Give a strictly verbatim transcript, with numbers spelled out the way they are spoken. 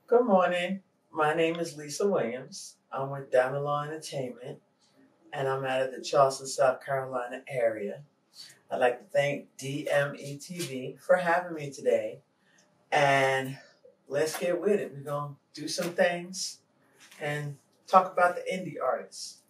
Good morning. My name is Lisa Williams. I'm with Diamond L A W Entertainment, and I'm out of the Charleston, South Carolina area. I'd like to thank D M E T V for having me today. And let's get with it. We're going to do some things and talk about the indie artists.